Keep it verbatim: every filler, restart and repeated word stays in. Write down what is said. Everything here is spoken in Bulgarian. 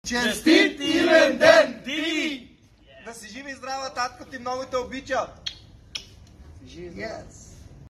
Честит имен ден! Ти! Да си жив и здрава, татко ти много те обича! Yes.